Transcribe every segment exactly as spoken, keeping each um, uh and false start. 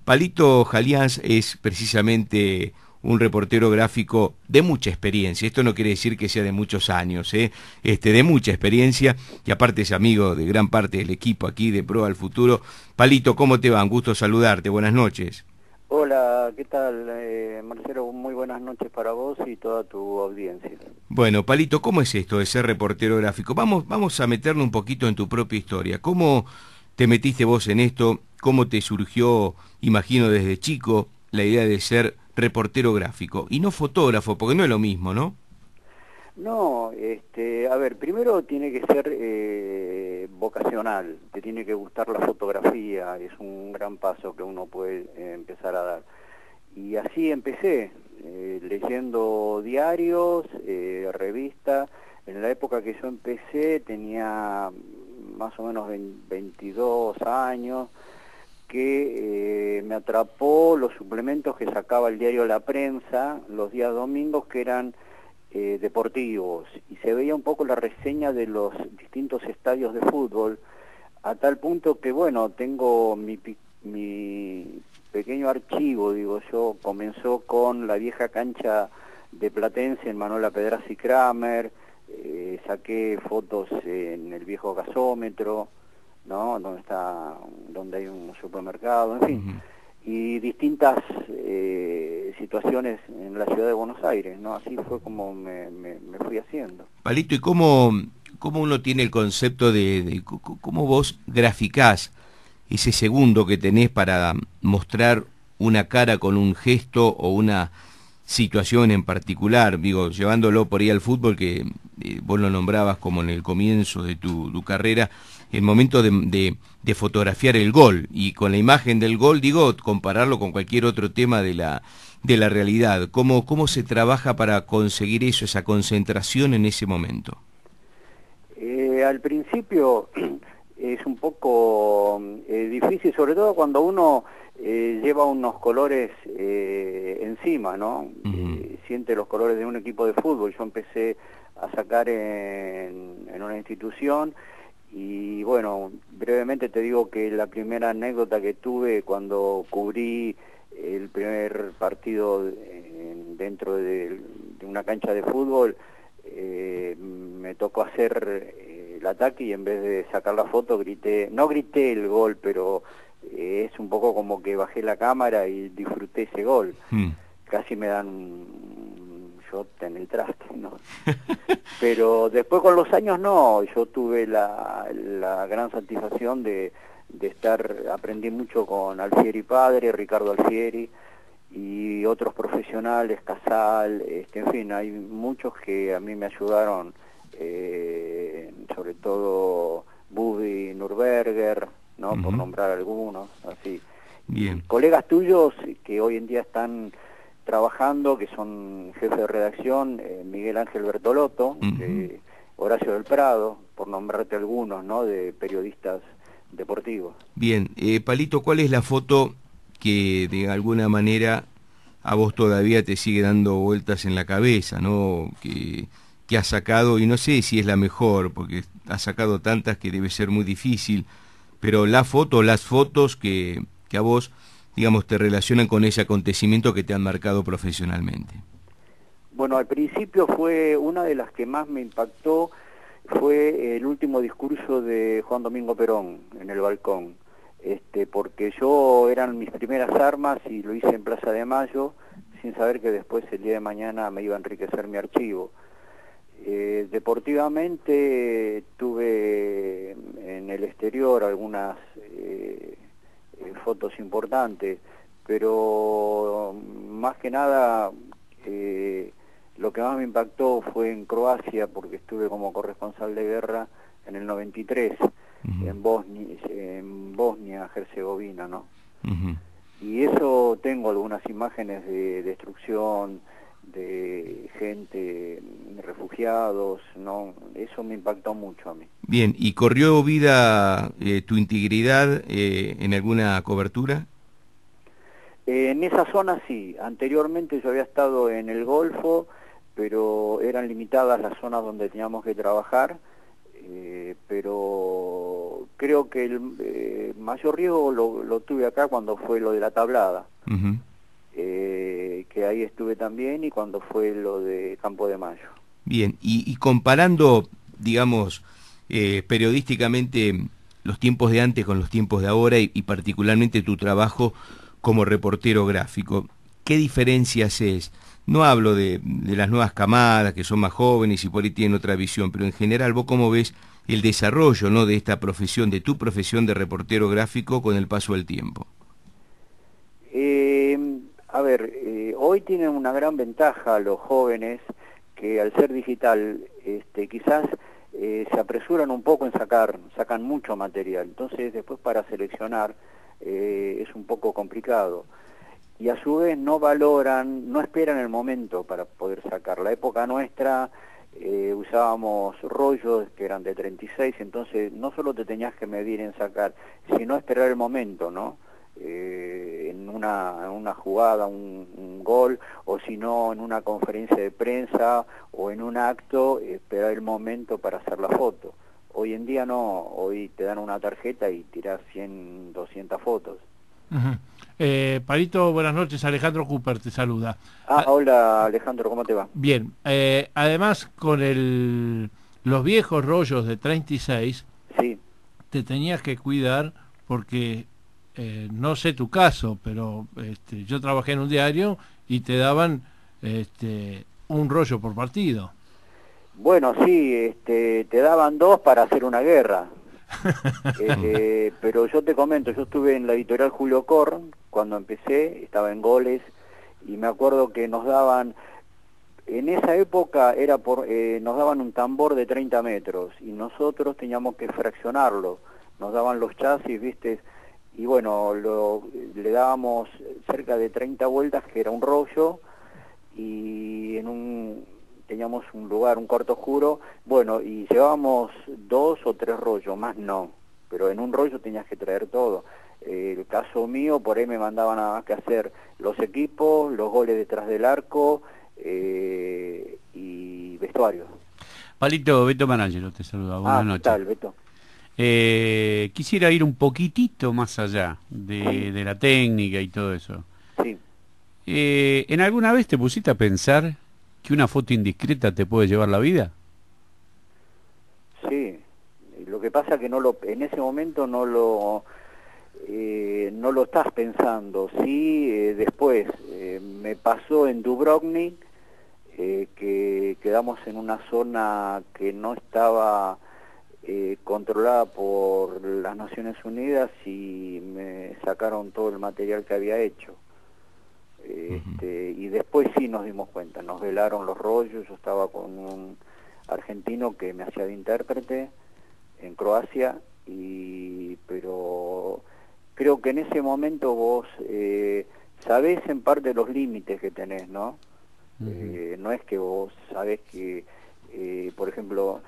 Palito Jalians es precisamente un reportero gráfico de mucha experiencia. Esto no quiere decir que sea de muchos años, ¿eh? este, de mucha experiencia, y aparte es amigo de gran parte del equipo aquí de Pro al Futuro. Palito, ¿cómo te va? Un gusto saludarte, buenas noches. Hola, ¿qué tal, eh, Marcelo? Muy buenas noches para vos y toda tu audiencia. Bueno, Palito, ¿cómo es esto de ser reportero gráfico? Vamos, vamos a meternos un poquito en tu propia historia. ¿Cómo te metiste vos en esto? ¿Cómo te surgió, imagino desde chico, la idea de ser reportero gráfico? Y no fotógrafo, porque no es lo mismo, ¿no? No, este, a ver, primero tiene que ser eh, vocacional, te tiene que gustar la fotografía, es un gran paso que uno puede eh, empezar a dar. Y así empecé, eh, leyendo diarios, eh, revistas. En la época que yo empecé tenía más o menos veintidós años, que eh, me atrapó los suplementos que sacaba el diario La Prensa los días domingos, que eran eh, deportivos, y se veía un poco la reseña de los distintos estadios de fútbol, a tal punto que, bueno, tengo mi, mi pequeño archivo, digo yo. Comenzó con la vieja cancha de Platense en Manuela Pedraza y Kramer, eh, saqué fotos en el viejo gasómetro, ¿no? Donde está, donde hay un supermercado, en fin, Uh-huh. y distintas eh, situaciones en la ciudad de Buenos Aires, ¿no? Así fue como me, me, me fui haciendo. Palito, ¿y cómo, cómo uno tiene el concepto de, de cómo vos graficás ese segundo que tenés para mostrar una cara con un gesto o una situación en particular? Digo, llevándolo por ahí al fútbol, que eh, vos lo nombrabas como en el comienzo de tu, tu carrera, el momento de, de, de fotografiar el gol, y con la imagen del gol, digo, compararlo con cualquier otro tema de la, de la realidad. ¿Cómo, cómo se trabaja para conseguir eso, esa concentración en ese momento? Eh, al principio es un poco eh, difícil, sobre todo cuando uno eh, lleva unos colores eh, encima, ¿no? Uh-huh. Eh, siente los colores de un equipo de fútbol. Yo empecé a sacar en, en una institución, y bueno, brevemente te digo que la primera anécdota que tuve cuando cubrí el primer partido en, dentro de, de una cancha de fútbol, eh, me tocó hacer eh, el ataque, y en vez de sacar la foto grité, no grité el gol, pero eh, es un poco como que bajé la cámara y disfruté ese gol. Uh-huh. Casi me dan un shot en el traste, ¿no? Pero después con los años no, yo tuve la, la gran satisfacción de, de estar, aprendí mucho con Alfieri padre, Ricardo Alfieri, y otros profesionales, Casal, este, en fin, hay muchos que a mí me ayudaron, eh, sobre todo Buddy Nurberger, ¿no? Uh-huh. Por nombrar algunos, así. Bien. Y colegas tuyos que hoy en día están trabajando, que son jefes de redacción, eh, Miguel Ángel Bertolotto, uh-huh. eh, Horacio del Prado, por nombrarte algunos, ¿no? De periodistas deportivos. Bien, eh, Palito, ¿cuál es la foto que de alguna manera a vos todavía te sigue dando vueltas en la cabeza, ¿no? Que, que has sacado, y no sé si es la mejor, porque has sacado tantas que debe ser muy difícil, pero la foto, las fotos que, que a vos, digamos, te relacionan con ese acontecimiento que te han marcado profesionalmente. Bueno, al principio fue una de las que más me impactó, fue el último discurso de Juan Domingo Perón en el balcón, este, porque yo eran mis primeras armas y lo hice en Plaza de Mayo, sin saber que después el día de mañana me iba a enriquecer mi archivo. Eh, deportivamente tuve en el exterior algunas eh, eh, fotos importantes, pero más que nada eh, lo que más me impactó fue en Croacia, porque estuve como corresponsal de guerra en el noventa y tres, uh-huh. en Bosnia, en Bosnia, Herzegovina, ¿no? Uh-huh. Y eso, tengo algunas imágenes de destrucción, de gente, refugiados, ¿no? Eso me impactó mucho a mí. Bien, ¿y corrió vida eh, tu integridad eh, en alguna cobertura? Eh, en esa zona sí. Anteriormente yo había estado en el Golfo, pero eran limitadas las zonas donde teníamos que trabajar, eh, pero creo que el eh, mayor riesgo lo, lo tuve acá cuando fue lo de la tablada, Uh-huh. eh, que ahí estuve también, y cuando fue lo de Campo de Mayo. Bien, y, y comparando, digamos, eh, periodísticamente los tiempos de antes con los tiempos de ahora y, y particularmente tu trabajo como reportero gráfico, ¿qué diferencias es? No hablo de, de las nuevas camadas que son más jóvenes y por ahí tienen otra visión, pero en general, ¿vos cómo ves el desarrollo, ¿no?, de esta profesión, de tu profesión de reportero gráfico con el paso del tiempo? Eh, a ver, eh, hoy tienen una gran ventaja los jóvenes que al ser digital este, quizás eh, se apresuran un poco en sacar, sacan mucho material, entonces después para seleccionar eh, es un poco complicado. Y a su vez no valoran, no esperan el momento para poder sacar. La época nuestra eh, usábamos rollos que eran de treinta y seis, entonces no solo te tenías que medir en sacar, sino esperar el momento, ¿no? Eh, en, una, en una jugada, un, un gol, o si no en una conferencia de prensa o en un acto, esperar el momento para hacer la foto. Hoy en día no, hoy te dan una tarjeta y tirás cien, doscientas fotos. Uh-huh. eh, Palito, buenas noches, Alejandro Cooper te saluda. Ah, hola Alejandro, ¿cómo te va? Bien, eh, además con el los viejos rollos de treinta y seis, sí, te tenías que cuidar porque, eh, no sé tu caso, pero este, yo trabajé en un diario y te daban este, un rollo por partido. Bueno, sí, este, te daban dos para hacer una guerra. eh, pero yo te comento, yo estuve en la editorial Julio Korn cuando empecé, estaba en Goles, y me acuerdo que nos daban, en esa época era por, eh, nos daban un tambor de treinta metros y nosotros teníamos que fraccionarlo, nos daban los chasis, viste, y bueno, lo, le dábamos cerca de treinta vueltas, que era un rollo, y en un teníamos un lugar, un cuarto oscuro, bueno, y llevábamos dos o tres rollos, más no, pero en un rollo tenías que traer todo. Eh, el caso mío, por ahí me mandaban nada más que hacer los equipos, los goles detrás del arco eh, y vestuario. Palito, Beto Marangelo te saluda, buenas ah, noches. ¿qué tal, Beto? Eh, quisiera ir un poquitito más allá de, sí. de la técnica y todo eso. Sí. Eh, ¿En alguna vez te pusiste a pensar que una foto indiscreta te puede llevar la vida? Sí, lo que pasa que no lo, en ese momento no lo, eh, no lo estás pensando. Sí, eh, después eh, me pasó en Dubrovnik, eh, que quedamos en una zona que no estaba eh, controlada por las Naciones Unidas y me sacaron todo el material que había hecho. Este, y después sí nos dimos cuenta, nos velaron los rollos, yo estaba con un argentino que me hacía de intérprete en Croacia, y pero creo que en ese momento vos eh, sabés en parte los límites que tenés, ¿no? Uh-huh. Eh, no es que vos sabés que, eh, por ejemplo,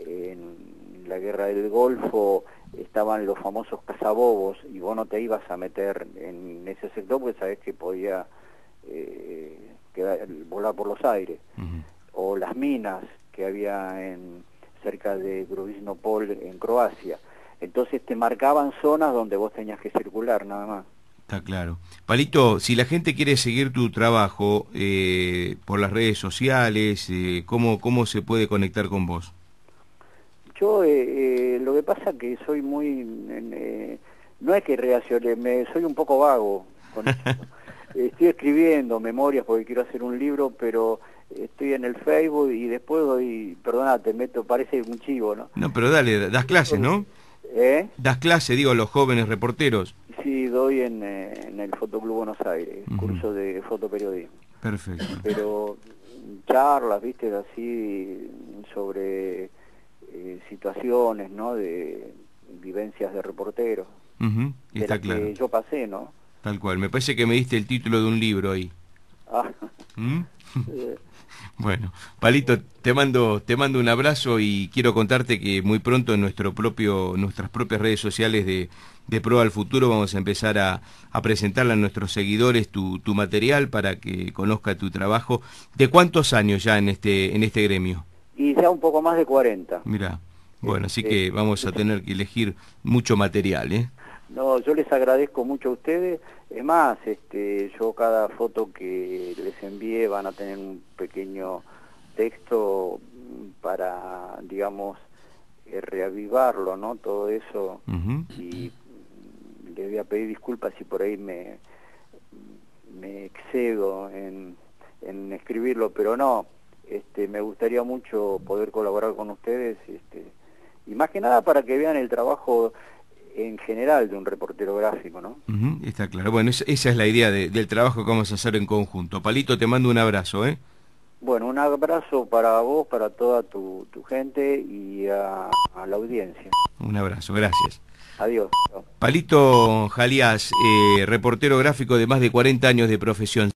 en la guerra del Golfo estaban los famosos cazabobos y vos no te ibas a meter en ese sector porque sabés que podía eh, quedar, volar por los aires. Uh-huh. O las minas que había en cerca de Grubisnopol en Croacia. Entonces te marcaban zonas donde vos tenías que circular, nada más. Está claro. Palito, si la gente quiere seguir tu trabajo eh, por las redes sociales, eh, ¿cómo, ¿cómo se puede conectar con vos? Yo, eh, eh, lo que pasa que soy muy... Eh, no es que reaccione, me, soy un poco vago con eso. Estoy escribiendo memorias porque quiero hacer un libro, pero estoy en el Facebook y después doy... Perdona, te meto, parece un chivo, ¿no? No, pero dale, das clases, ¿no? ¿Eh? Das clases, digo, a los jóvenes reporteros. Sí, doy en, eh, en el Fotoclub Buenos Aires, uh-huh. curso de fotoperiodismo. Perfecto. Pero charlas, viste, así sobre... Eh, situaciones, ¿no? De vivencias de reporteros. Uh-huh. Está de claro. Que yo pasé, ¿no? Tal cual. Me parece que me diste el título de un libro ahí. Ah. ¿Mm? Bueno, Palito, te mando, te mando un abrazo y quiero contarte que muy pronto en nuestro propio, nuestras propias redes sociales de, de Pro al Futuro vamos a empezar a, a presentarle a nuestros seguidores tu, tu material para que conozca tu trabajo. ¿De cuántos años ya en este, en este gremio? Y ya un poco más de cuarenta. Mirá, Bueno, así Este, que vamos a tener que elegir mucho material, ¿eh? No, yo les agradezco mucho a ustedes. Es más, este, yo cada foto que les envíe van a tener un pequeño texto para, digamos, eh, reavivarlo, ¿no? Todo eso. Uh-huh. Y les voy a pedir disculpas si por ahí me, me excedo en, en escribirlo, pero no. Este, me gustaría mucho poder colaborar con ustedes, este, y más que nada para que vean el trabajo en general de un reportero gráfico, ¿no? Uh-huh, está claro. Bueno, esa, esa es la idea de, del trabajo que vamos a hacer en conjunto. Palito, te mando un abrazo, ¿eh? Bueno, un abrazo para vos, para toda tu, tu gente y a, a la audiencia. Un abrazo, gracias. Adiós. Palito Jalías, eh, reportero gráfico de más de cuarenta años de profesión.